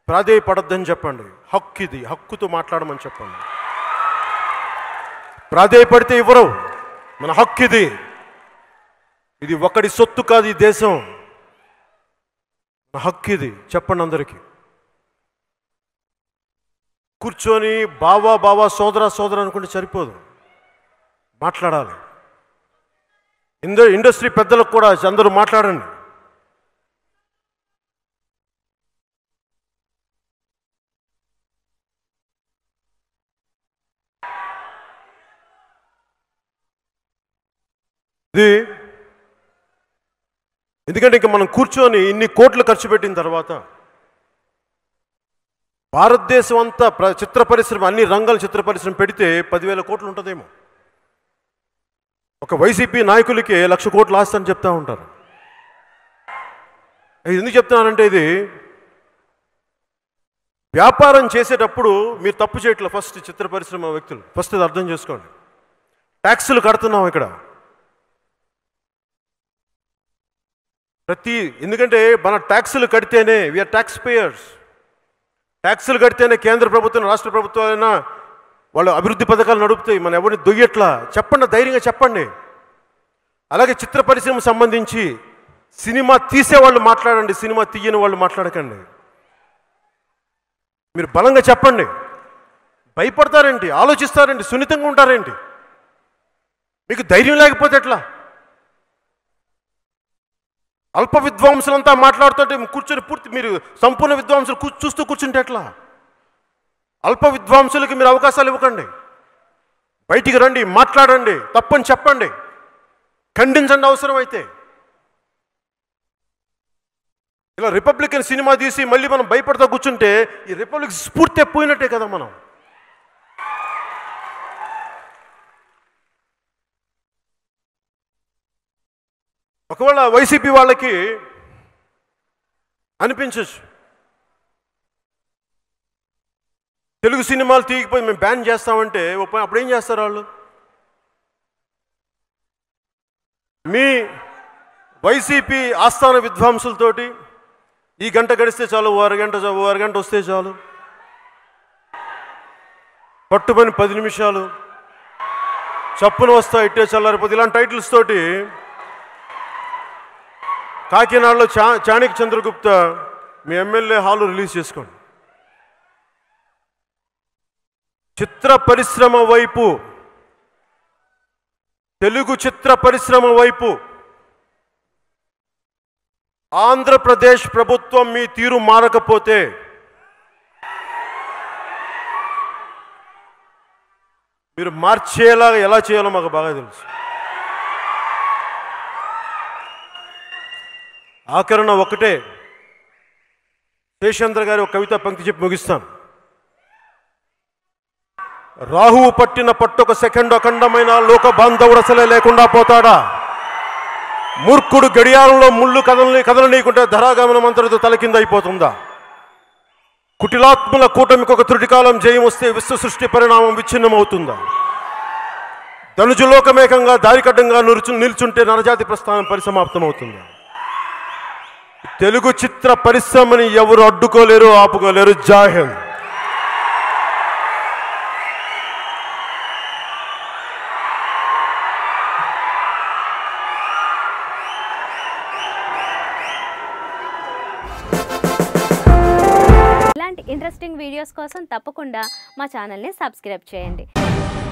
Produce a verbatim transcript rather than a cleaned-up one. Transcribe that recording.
ప్రాధేయపడొద్దని చెప్పండి. హక్కు ఇది, హక్కుతో మాట్లాడమని చెప్పండి. ప్రాధేయపడితే ఇవ్వరు. మన హక్కు ఇది. ఇది ఒకటి సొత్తు కాదు, ఈ దేశం మన హక్కు ఇది. చెప్పండి అందరికీ. కూర్చొని బావా బావా సోదరా సోదరా అనుకుంటే సరిపోదు, మాట్లాడాలి. ఇంద ఇండస్ట్రీ పెద్దలకు కూడా అందరూ మాట్లాడండి. ఇది ఎందుకంటే ఇంకా మనం కూర్చొని ఇన్ని కోట్లు ఖర్చు పెట్టిన తర్వాత భారతదేశం అంతా చిత్ర పరిశ్రమ, అన్ని రంగాల చిత్ర పరిశ్రమ పెడితే పదివేల కోట్లు ఉంటుందేమో. ఒక వైసీపీ నాయకులకి లక్ష కోట్లు ఆస్తని చెప్తా ఉంటారు. ఇది ఎందుకు చెప్తున్నానంటే, ఇది వ్యాపారం చేసేటప్పుడు మీరు తప్పు చేయట్లేదు. ఫస్ట్ చిత్ర పరిశ్రమ వ్యక్తులు ఫస్ట్ అది అర్థం చేసుకోండి. ట్యాక్సులు కడుతున్నాం ఇక్కడ ప్రతి, ఎందుకంటే మన ట్యాక్సులు కడితేనే వీఆర్ ట్యాక్స్ పేయర్స్. ట్యాక్సులు కడితేనే కేంద్ర ప్రభుత్వం రాష్ట్ర ప్రభుత్వాలైనా వాళ్ళు అభివృద్ధి పథకాలు నడుపుతాయి. మనం ఎవరిని దొయ్యట్లా. చెప్పండి, ధైర్యంగా చెప్పండి. అలాగే చిత్ర పరిశ్రమ సంబంధించి సినిమా తీసేవాళ్ళు మాట్లాడండి, సినిమా తీయని వాళ్ళు మాట్లాడకండి. మీరు బలంగా చెప్పండి. భయపడతారేంటి, ఆలోచిస్తారేంటి, సున్నితంగా ఉంటారేంటి? మీకు ధైర్యం లేకపోతే ఎట్లా? అల్ప విద్వాంసులంతా మాట్లాడుతుంటే కూర్చొని పూర్తి మీరు సంపూర్ణ విద్వాంసులు చూస్తూ కూర్చుంటే ఎట్లా? అల్ప విద్వాంసులకి మీరు అవకాశాలు ఇవ్వకండి. బయటికి రండి, మాట్లాడండి, తప్పని చెప్పండి, ఖండించండి అవసరమైతే. ఇలా రిపబ్లికన్ సినిమా తీసి మళ్ళీ మనం భయపడతా కూర్చుంటే ఈ రిపబ్లిక్ స్ఫూర్తి పోయినట్టే కదా. మనం ఒకవేళ వైసీపీ వాళ్ళకి అనిపించచ్చు, తెలుగు సినిమాలు తీయకపోయి మేము బ్యాన్ చేస్తామంటే అప్పుడు ఏం చేస్తారు వాళ్ళు? మీ వైసీపీ ఆస్థాన విద్వాంసులతోటి ఈ గంట గడిస్తే చాలు, ఓ అరగంట ఓ అరగంట వస్తే చాలు, పట్టుమని పది నిమిషాలు చప్పున వస్తా ఇట్టే చల్లారిపోతే ఇలాంటి టైటిల్స్ తోటి కాకినాడలో చా చాణక్య చంద్రగుప్త మీ ఎమ్మెల్యే హాలు రిలీజ్ చేసుకోండి. చిత్ర పరిశ్రమ వైపు, తెలుగు చిత్ర పరిశ్రమ వైపు ఆంధ్రప్రదేశ్ ప్రభుత్వం మీ తీరు మారకపోతే మీరు మార్చేలా ఎలా చేయాలో మాకు బాగా తెలుసు. ఆఖరణ ఒకటే, శేషేంద్ర గారి ఒక కవిత పంక్తి చెప్పి ముగిస్తాను. రాహువు పట్టిన పట్టొక సెకండ్ అఖండమైన లోక బాంధవుడు అసలే లేకుండా పోతాడా? మూర్ఖుడు గడియారంలో ముళ్ళు కదలని కదలనీయకుంటే ధరాగమనం అంతటితో తల కింద అయిపోతుందా? కుటిలాత్ముల కూటమికి ఒక త్రుటికాలం జయం వస్తే విశ్వ సృష్టి పరిణామం విచ్ఛిన్నమవుతుందా? ధనుజులోకమేకంగా దారికడ్డంగా నిల్చు నిల్చుంటే నరజాతి ప్రస్థానం పరిసమాప్తమవుతుందా? తెలుగు చిత్ర పరిశ్రమని ఎవరు అడ్డుకోలేరు, ఆపుకోలేరు. జై హింద్. ఇలాంటి ఇంట్రెస్టింగ్ వీడియోస్ కోసం తప్పకుండా మా ఛానల్ని సబ్స్క్రైబ్ చేయండి.